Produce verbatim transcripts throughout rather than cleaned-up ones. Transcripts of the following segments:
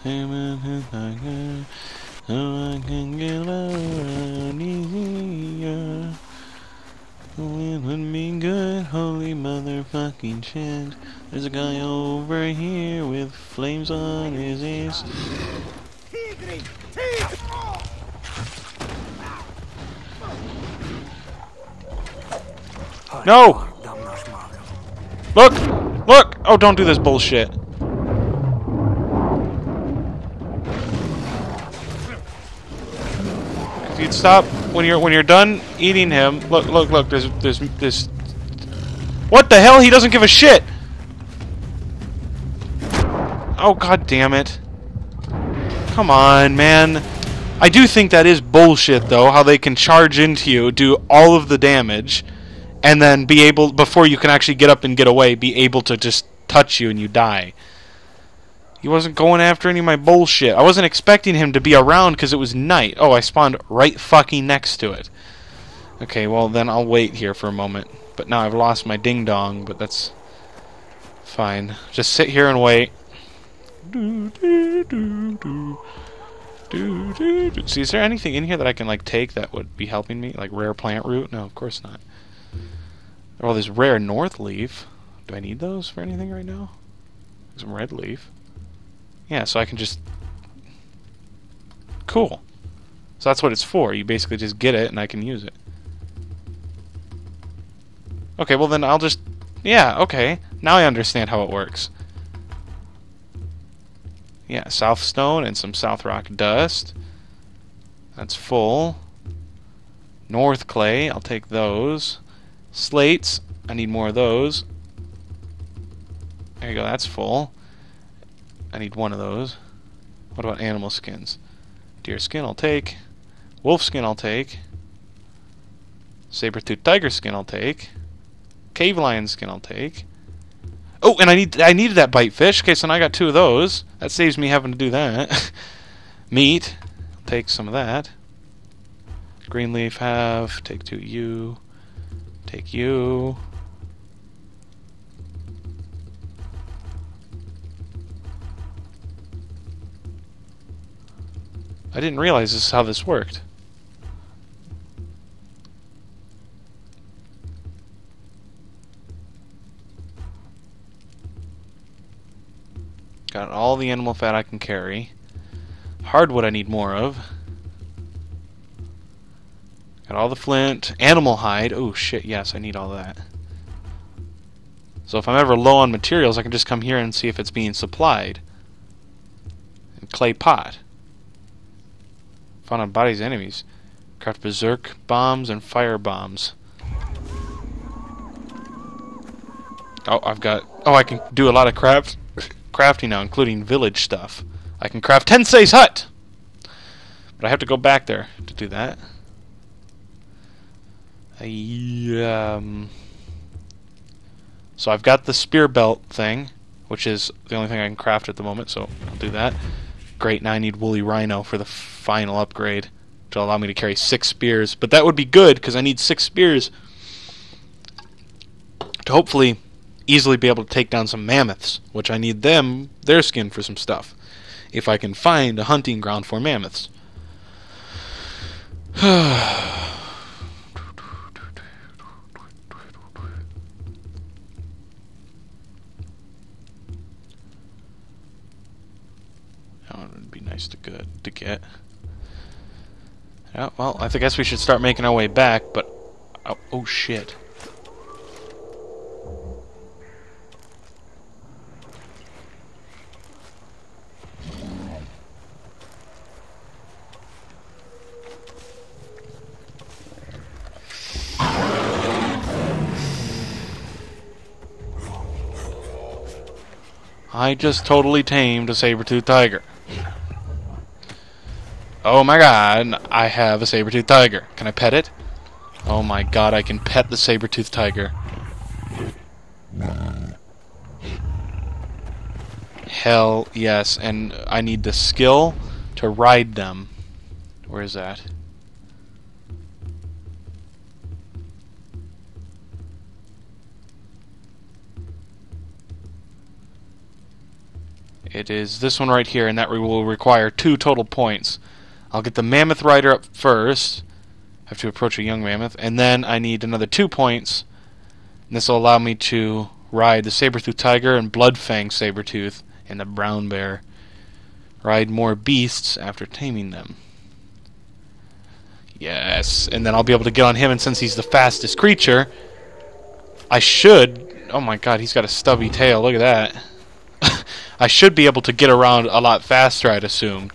saber-toothed tiger, so I can get around easier. It would be good, holy motherfucking shit. There's a guy over here with flames on his ass. No! Look! Look! Oh, don't do this bullshit. If you'd stop when you're when you're done eating him. Look! Look! Look! There's there's this. What the hell? He doesn't give a shit. Oh, god damn it! Come on, man. I do think that is bullshit, though. How they can charge into you, do all of the damage, and then be able, before you can actually get up and get away, be able to just touch you and you die. He wasn't going after any of my bullshit. I wasn't expecting him to be around because it was night. Oh, I spawned right fucking next to it. Okay, well then I'll wait here for a moment. But now I've lost my ding-dong, but that's fine. Just sit here and wait. Do, do, do, do. Do, do, do. See, is there anything in here that I can like take that would be helping me? Like rare plant root? No, of course not. Oh, there's rare north leaf. Do I need those for anything right now? Some red leaf. Yeah, so I can just... Cool. So that's what it's for. You basically just get it and I can use it. Okay, well then I'll just... Yeah, okay. Now I understand how it works. Yeah, south stone and some south rock dust. That's full. North clay, I'll take those. Slates, I need more of those. There you go, that's full. I need one of those. What about animal skins? Deer skin I'll take. Wolf skin I'll take. Saber-toothed tiger skin I'll take. Cave lion skin I'll take. Oh, and I need I needed that bite fish. Okay, so now I got two of those. That saves me having to do that. Meat. I'll take some of that. Green leaf have. Take two you. Take you. I didn't realize this is how this worked. Got all the animal fat I can carry. Hardwood I need more of. Got all the flint. Animal hide. Oh shit, yes, I need all that. So if I'm ever low on materials, I can just come here and see if it's being supplied. And clay pot. Found on bodies of enemies. Craft berserk bombs and fire bombs. Oh, I've got... Oh, I can do a lot of craft, crafting now, including village stuff. I can craft Tensei's hut! But I have to go back there to do that. I, um... So I've got the spear belt thing, which is the only thing I can craft at the moment, so I'll do that. Great, now I need woolly rhino for the final upgrade to allow me to carry six spears. But that would be good, because I need six spears to hopefully easily be able to take down some mammoths, which I need them, their skin for some stuff, if I can find a hunting ground for mammoths. That would be nice to good to get. Yeah, well, I guess we should start making our way back, but oh, oh shit. I just totally tamed a saber-toothed tiger. Oh my god, I have a saber-toothed tiger. Can I pet it? Oh my god, I can pet the saber-toothed tiger. Hell yes, and I need the skill to ride them. Where is that? It is this one right here, and that will require two total points. I'll get the mammoth rider up first. I have to approach a young mammoth, and then I need another two points. And this will allow me to ride the saber-tooth tiger and blood-fang saber-tooth and the brown bear. Ride more beasts after taming them. Yes, and then I'll be able to get on him, and since he's the fastest creature, I should... Oh my god, he's got a stubby tail, look at that. I should be able to get around a lot faster, I'd assume.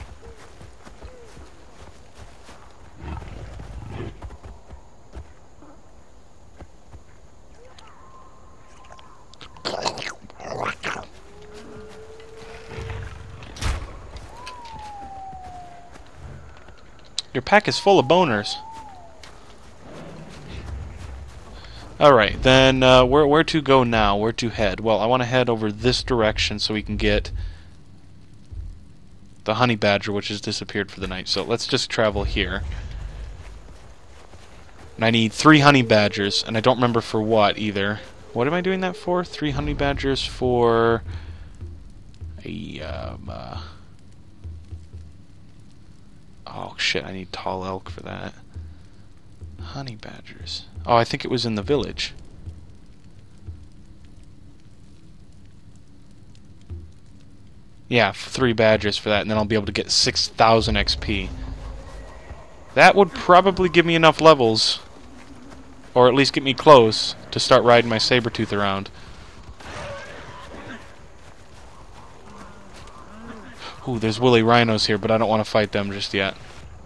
Your pack is full of boners. Alright, then uh, where, where to go now? Where to head? Well, I want to head over this direction so we can get the honey badger, which has disappeared for the night. So let's just travel here. And I need three honey badgers, and I don't remember for what either. What am I doing that for? Three honey badgers for a... Um, uh, oh shit, I need tall elk for that. Honey badgers. Oh, I think it was in the village. Yeah, three badgers for that, and then I'll be able to get six thousand X P. That would probably give me enough levels, or at least get me close, to start riding my saber-tooth around. Ooh, there's woolly rhinos here, but I don't want to fight them just yet.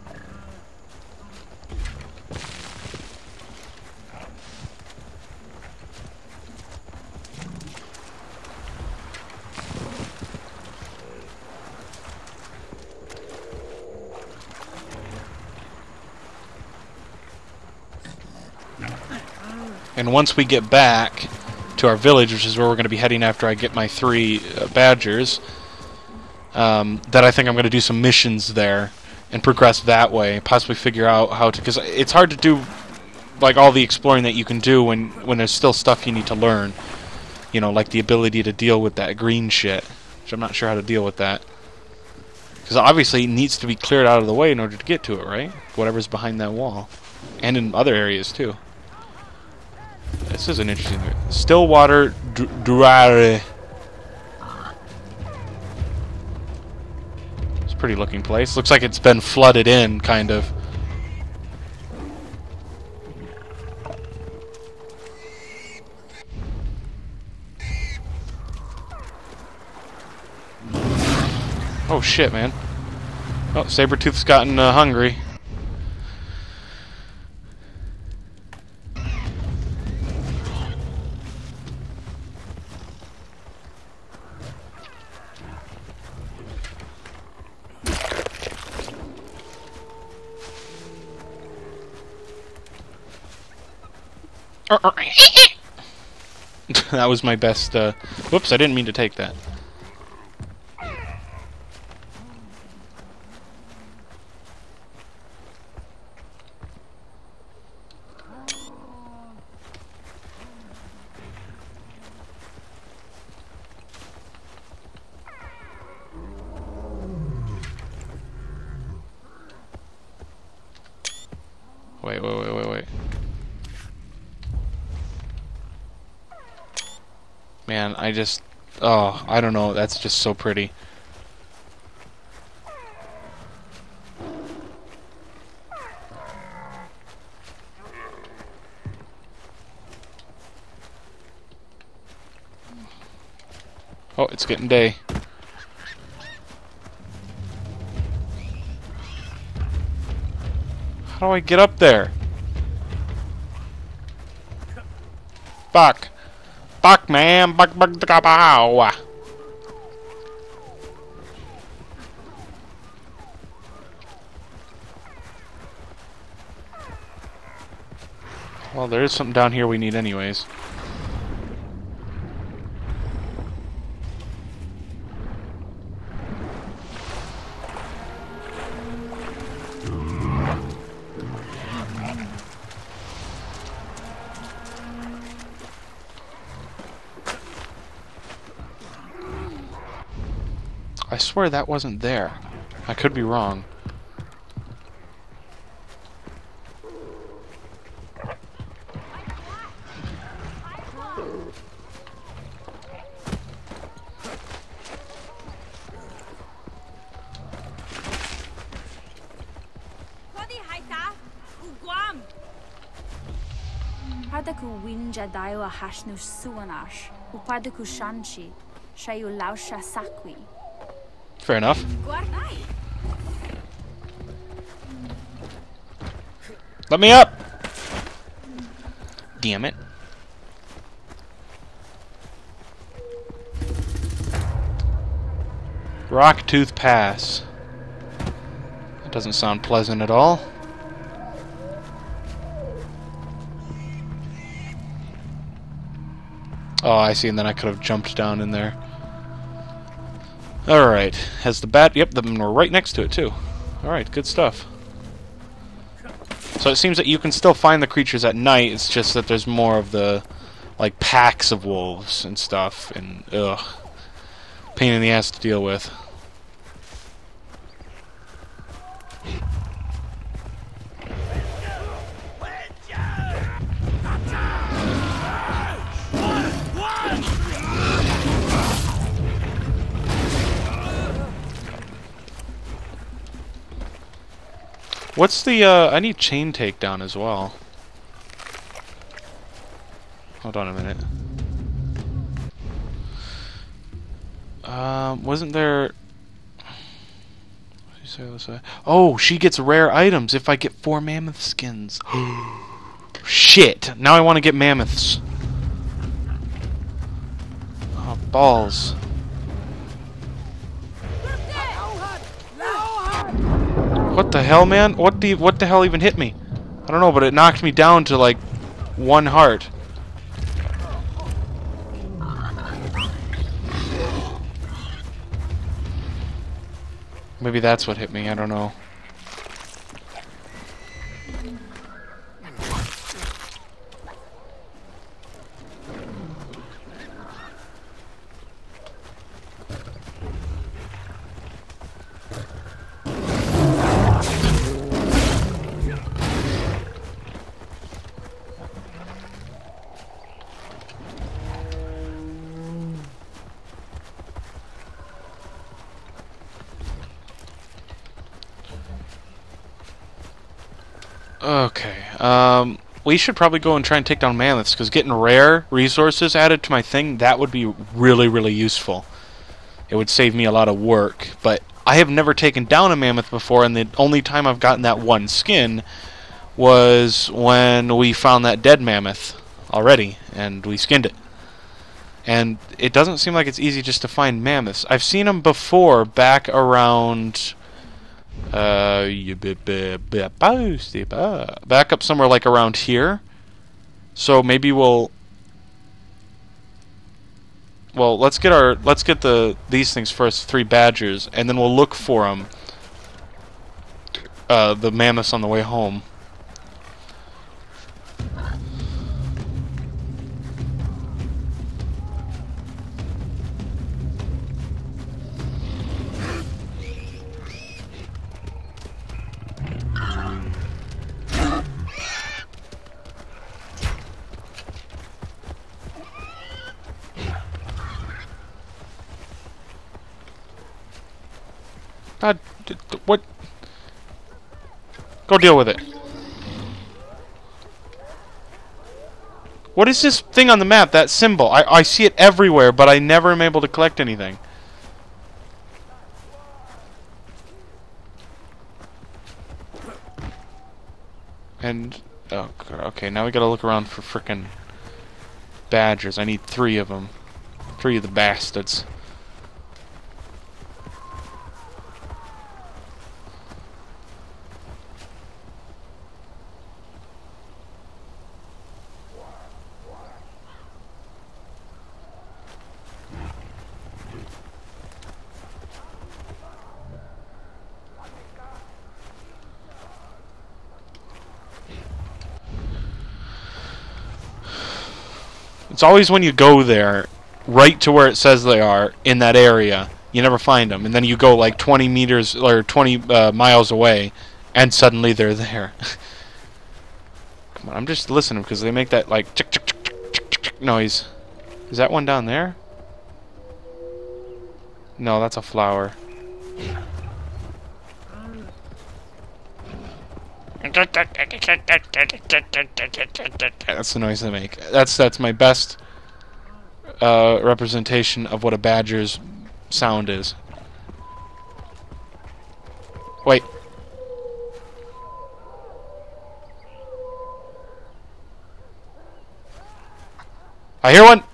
And once we get back to our village, which is where we're going to be heading after I get my three uh, badgers, um, that I think I'm going to do some missions there and progress that way. Possibly figure out how to... Because it's hard to do like all the exploring that you can do when, when there's still stuff you need to learn. You know, like the ability to deal with that green shit, which I'm not sure how to deal with that. Because obviously it needs to be cleared out of the way in order to get to it, right? Whatever's behind that wall. And in other areas, too. This is an interesting... Stillwater Dware. It's a pretty looking place. Looks like it's been flooded in, kind of. Oh shit, man. Oh, Sabretooth's gotten uh, hungry. That was my best, uh... Whoops, I didn't mean to take that. Wait, wait, wait, wait, wait. Man, I just... Oh, I don't know. That's just so pretty. Oh, it's getting day. How do I get up there? Fuck. Fuck, man. Buck, buck, buck, bow. Well, there is something down here we need anyways. swear that wasn't there. I could be wrong. Pardaku winja daio a hashnu suanash, upardaku shanchi, shayu lausha sakwi. Fair enough. Let me up! Damn it. Rocktooth Pass. That doesn't sound pleasant at all. Oh, I see, and then I could have jumped down in there. Alright. Has the bat... Yep, we're right next to it, too. Alright, good stuff. So it seems that you can still find the creatures at night, it's just that there's more of the, like, packs of wolves and stuff, and, ugh. Pain in the ass to deal with. What's the, uh, I need chain takedown as well. Hold on a minute. Um, wasn't there... What did you say, let's say? Oh, she gets rare items if I get four mammoth skins. Shit! Now I want to get mammoths. Oh, balls. What the hell, man? What the what the hell even hit me? I don't know, but it knocked me down to like one heart. Maybe that's what hit me. I don't know. Okay, um, we should probably go and try and take down mammoths, because getting rare resources added to my thing, that would be really, really useful. It would save me a lot of work, but I have never taken down a mammoth before, and the only time I've gotten that one skin was when we found that dead mammoth already, and we skinned it. And it doesn't seem like it's easy just to find mammoths. I've seen them before back around... Uh, back up somewhere like around here. So maybe we'll. Well, let's get our let's get the these things first, three badgers, and then we'll look for them. Uh, the mammoths on the way home. God, what? Go deal with it. What is this thing on the map, that symbol? I, I see it everywhere, but I never am able to collect anything. And, oh, God, okay, now we gotta look around for frickin' badgers. I need three of them. Three of the bastards. It's always when you go there, right to where it says they are, in that area, you never find them, and then you go like twenty meters or twenty uh, miles away, and suddenly they're there. Come on, I'm just listening because they make that like tick tick tick tick tick tick tick noise. Is that one down there? No, that's a flower. That's the noise they make. That's that's my best uh, representation of what a badger's sound is. Wait. I hear one!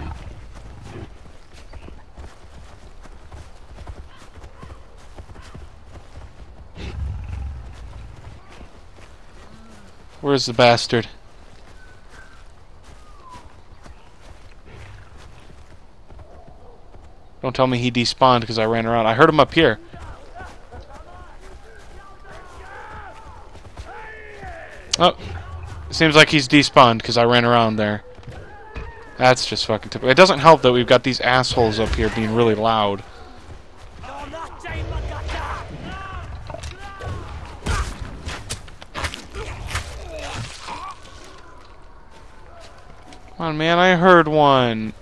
Where's the bastard? Don't tell me he despawned because I ran around. I heard him up here. Oh. It seems like he's despawned because I ran around there. That's just fucking typical. It doesn't help that we've got these assholes up here being really loud. Come on, man, I heard one.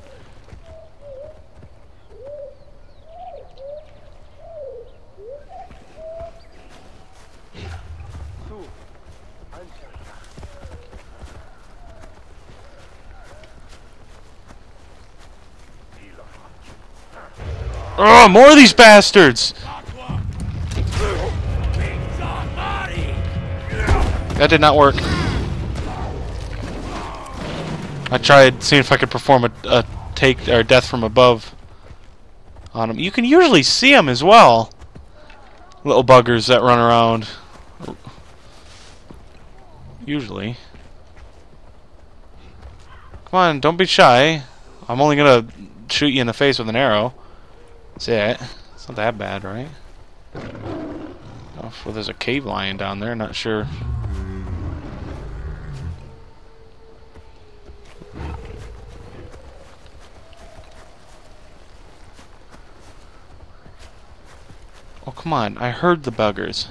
Oh, more of these bastards! That did not work. I tried seeing if I could perform a, a take or death from above on them. You can usually see them as well. Little buggers that run around. Usually. Come on, don't be shy. I'm only gonna shoot you in the face with an arrow. That's it. It's not that bad, right? Oh, well, there's a cave lion down there. Not sure. Oh, come on. I heard the buggers.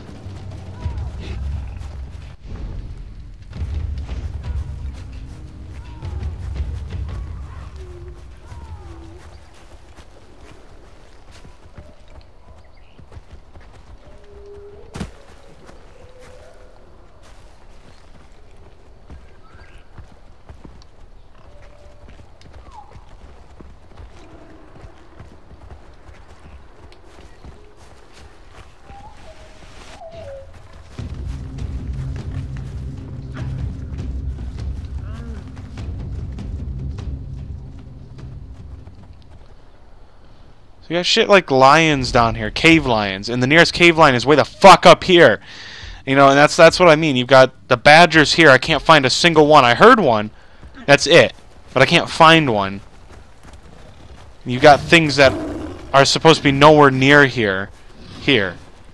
We got shit like lions down here, cave lions, and the nearest cave lion is way the fuck up here. You know, and that's that's what I mean. You've got the badgers here. I can't find a single one. I heard one. That's it. But I can't find one. You've got things that are supposed to be nowhere near here. Here.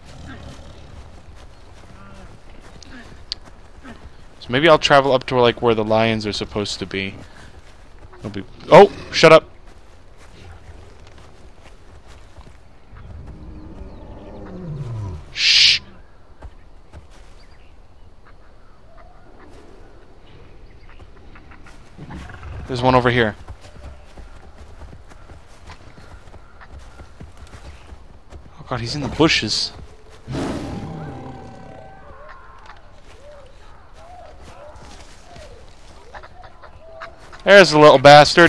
So maybe I'll travel up to like where the lions are supposed to be. It'll be oh, shut up. Shh. There's one over here. Oh god, he's in the bushes. There's the little bastard.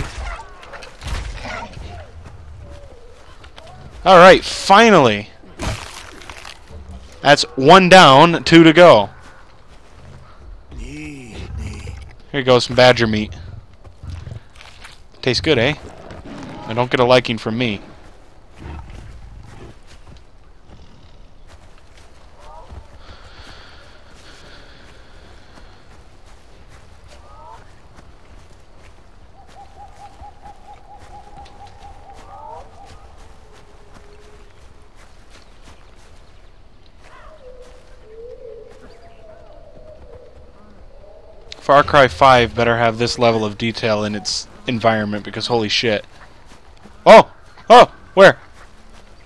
Alright, finally. That's one down, two to go. Here goes some badger meat. Tastes good, eh? I don't get a liking from me. Far Cry five better have this level of detail in its environment because holy shit. Oh! Oh! Where?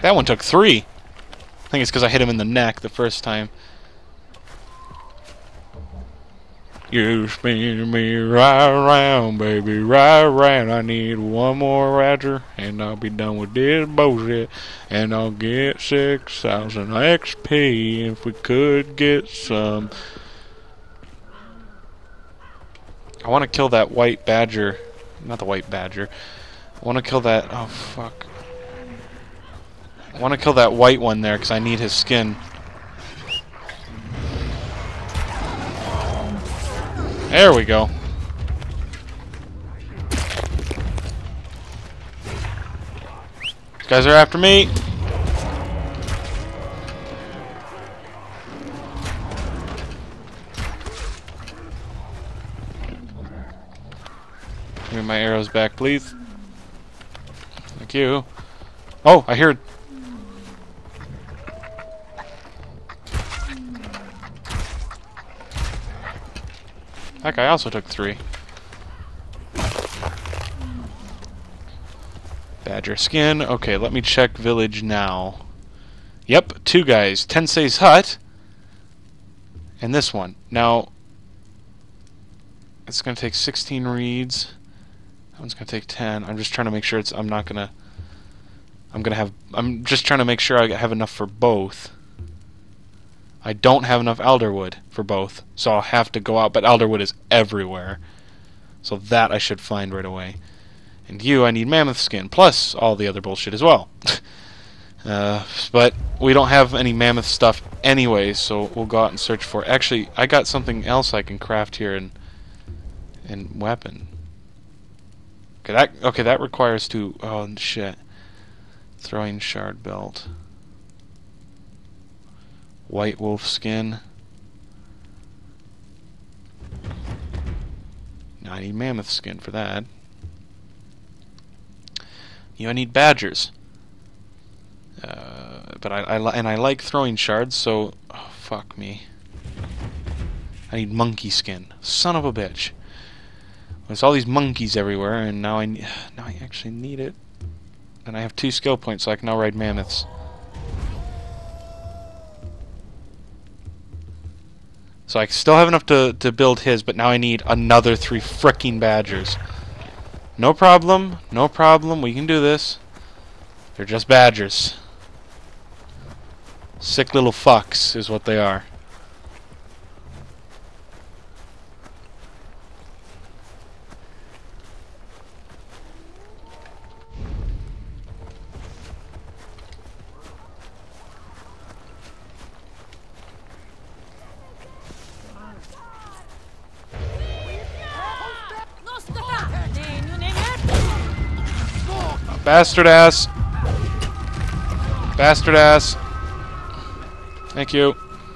That one took three. I think it's because I hit him in the neck the first time. You spin me right around, baby, right around. I need one more Roger, and I'll be done with this bullshit. And I'll get six thousand X P if we could get some. I want to kill that white badger. Not the white badger. I want to kill that. Oh, fuck. I want to kill that white one there because I need his skin. There we go. These guys are after me. Give me my arrows back, please. Thank you. Oh, I hear... That guy also took three. Badger skin. Okay, let me check village now. Yep, two guys. Tensei's hut. And this one. Now, it's going to take sixteen reeds. That one's going to take ten. I'm just trying to make sure it's... I'm not going to... I'm going to have... I'm just trying to make sure I have enough for both. I don't have enough alderwood for both, so I'll have to go out, but alderwood is everywhere. So that I should find right away. And you, I need mammoth skin, plus all the other bullshit as well. uh, but we don't have any mammoth stuff anyway, so we'll go out and search for it. Actually, I got something else I can craft here in, in weapon. Okay, that, okay, that requires two... Oh, shit. Throwing shard belt. White wolf skin. Now I need mammoth skin for that. You know, I need badgers. Uh, but I, I li and I like throwing shards, so oh, fuck me. I need monkey skin. Son of a bitch. There's all these monkeys everywhere, and now I ne now I actually need it. And I have two skill points, so I can now ride mammoths. So I still have enough to, to build his, but now I need another three fricking badgers. No problem, no problem, we can do this. They're just badgers. Sick little fucks is what they are. Bastard ass. Bastard ass. Thank you.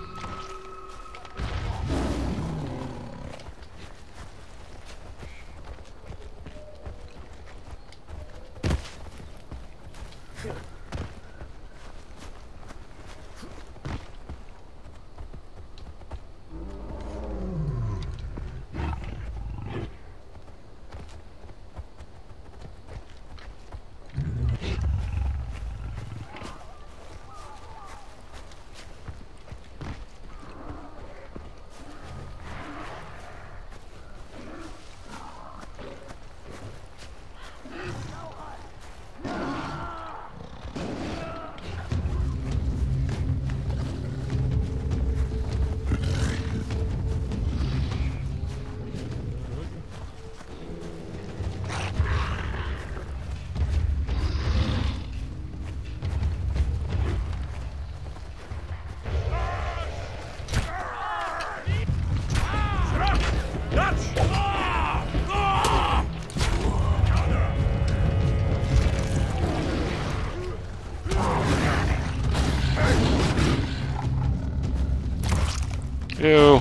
Ew.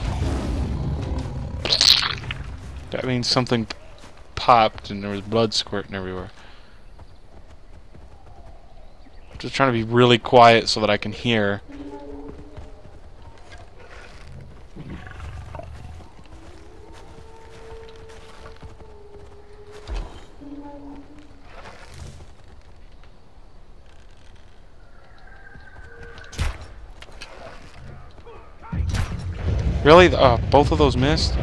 That means something popped and there was blood squirting everywhere. Just trying to be really quiet so that I can hear. Really? Uh, both of those missed?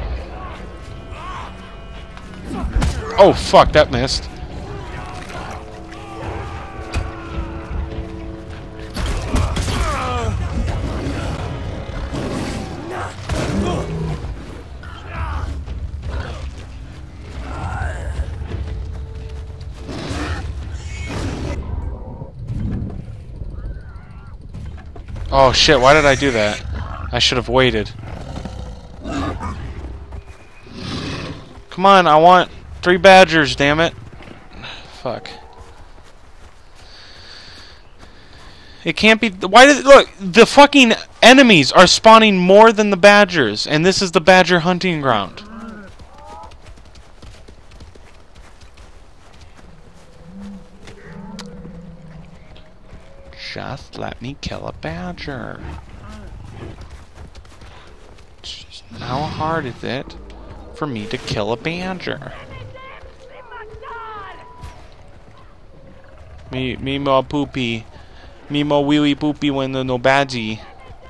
Oh, fuck, that missed. Oh shit, why did I do that? I should have waited. Come on, I want three badgers, damn it. Fuck. It can't be... Why did... Look, the fucking enemies are spawning more than the badgers, and this is the badger hunting ground. Just let me kill a badger. Just how hard is it for me to kill a badger? Me, me more poopy. Me more wee wee poopy when the no badgie.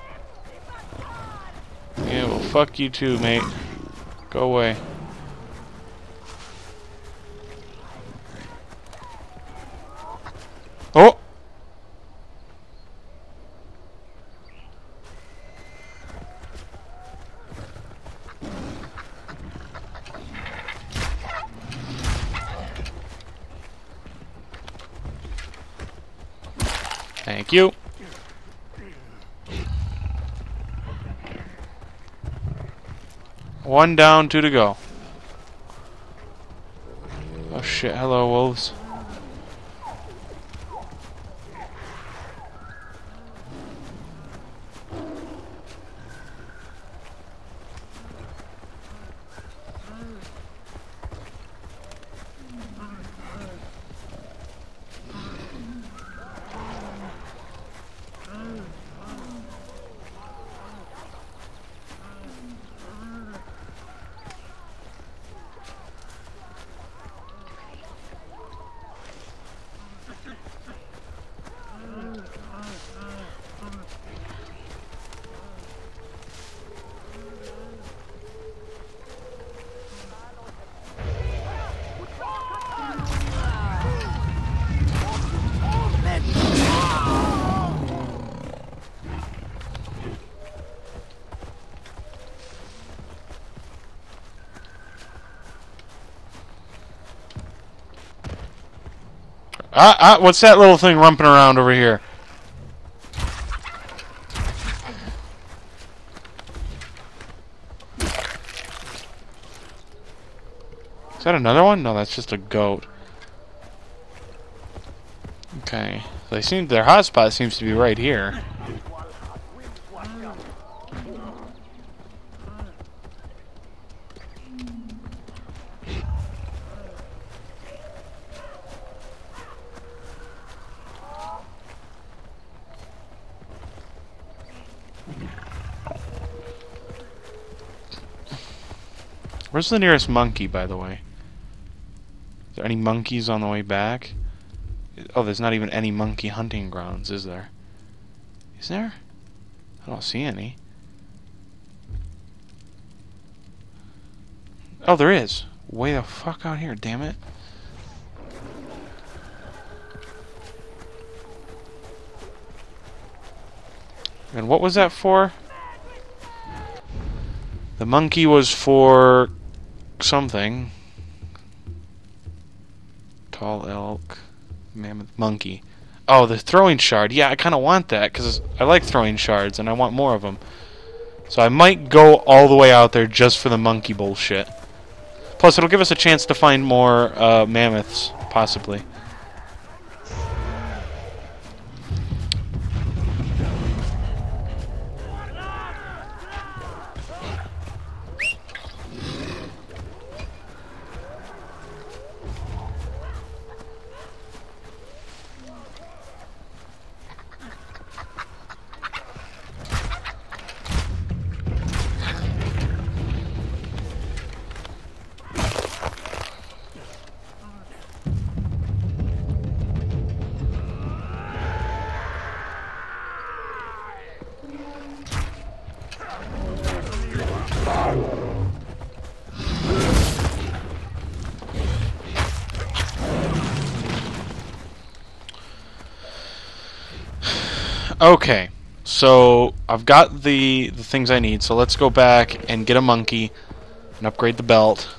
Yeah, well, fuck you too, mate. Go away. Oh! Thank you. One down, two to go. Oh shit, hello wolves. Ah, ah, what's that little thing rumping around over here? Is that another one? No, that's just a goat. Okay. They seem their hotspot seems to be right here. Where's the nearest monkey, by the way? Is there any monkeys on the way back? Oh, there's not even any monkey hunting grounds, is there? Is there? I don't see any. Oh, there is. Way the fuck out here, damn it. And what was that for? The monkey was for something. Tall elk, mammoth, monkey. Oh, the throwing shard. Yeah, I kind of want that because I like throwing shards and I want more of them. So I might go all the way out there just for the monkey bullshit. Plus, it'll give us a chance to find more uh, mammoths, possibly. Okay, so I've got the the things I need. So let's go back and get a monkey and upgrade the belt.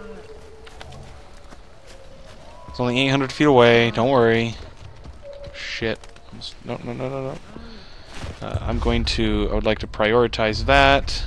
It's only eight hundred feet away. Don't worry. Shit. No, no, no, no, no. Uh, I'm going to. I would like to prioritize that.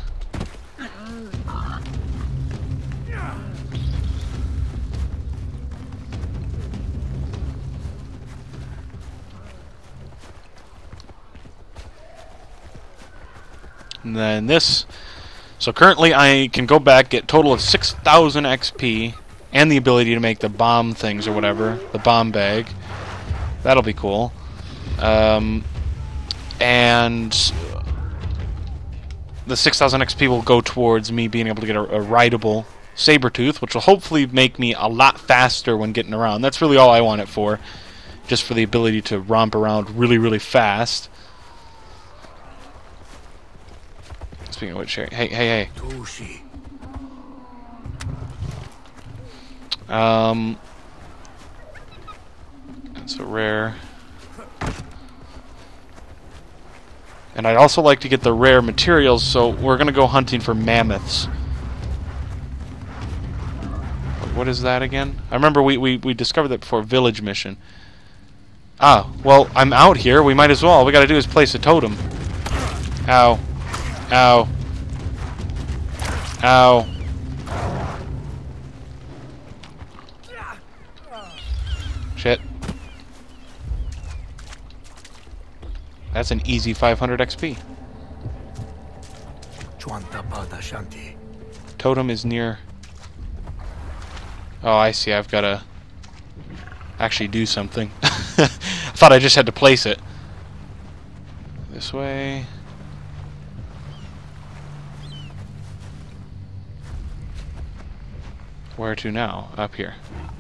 And then this. So currently I can go back, get a total of six thousand X P, and the ability to make the bomb things or whatever. The bomb bag. That'll be cool. Um, and the six thousand X P will go towards me being able to get a, a rideable saber-tooth, which will hopefully make me a lot faster when getting around. That's really all I want it for. Just for the ability to romp around really, really fast. Speaking of which, hey, hey, hey. Um, that's a rare. And I'd also like to get the rare materials, so we're gonna go hunting for mammoths. What is that again? I remember we, we, we discovered that before. Village mission. Ah, well, I'm out here. We might as well. All we gotta do is place a totem. Ow. Ow. Ow. Shit. That's an easy five hundred X P. Totem is near. Oh, I see. I've got to actually do something. I thought I just had to place it. This way. Where to now? Up here.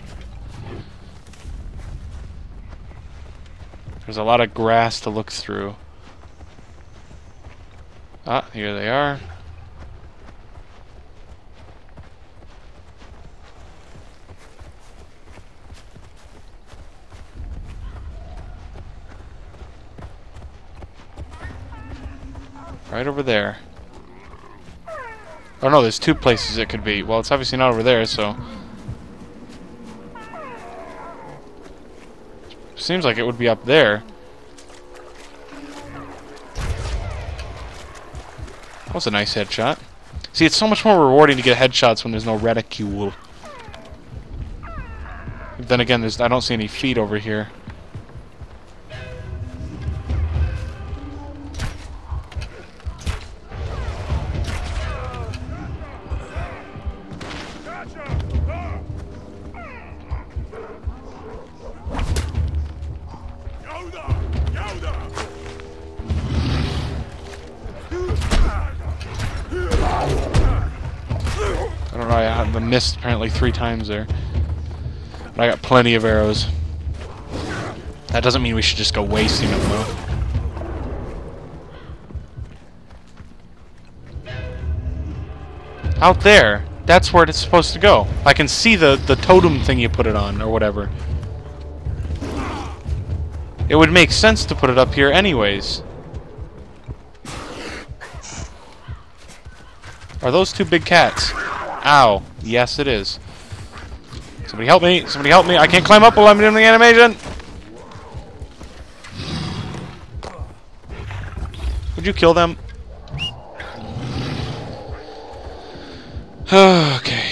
There's a lot of grass to look through. Ah, here they are. Right over there. Oh no, there's two places it could be. Well, it's obviously not over there, so... Seems like it would be up there. That was a nice headshot. See, it's so much more rewarding to get headshots when there's no reticule. Then again, there's I don't see any feet over here. I don't know, I have missed apparently three times there. But I got plenty of arrows. That doesn't mean we should just go wasting them though. Out there! That's where it's supposed to go. I can see the, the totem thing you put it on, or whatever. It would make sense to put it up here anyways. Are those two big cats? Ow. Yes, it is. Somebody help me. Somebody help me. I can't climb up while I'm doing the animation. Would you kill them? Okay.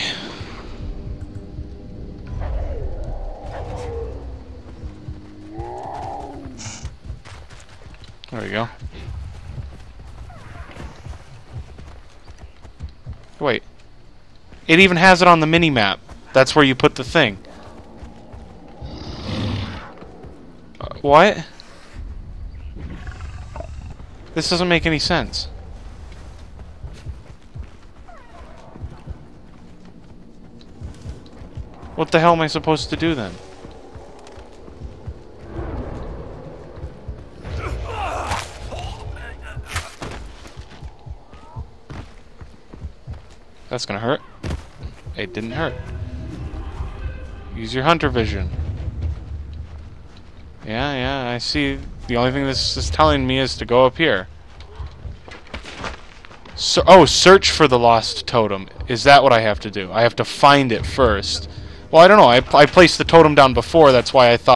There we go. Wait. It even has it on the mini-map. That's where you put the thing. Uh, what? This doesn't make any sense. What the hell am I supposed to do then? That's gonna hurt. It didn't hurt. Use your hunter vision. Yeah, yeah, I see The only thing this is telling me is to go up here. So, oh, search for the lost totem. Is that what I have to do? I have to find it first. Well, I don't know. I, I placed the totem down before. That's why I thought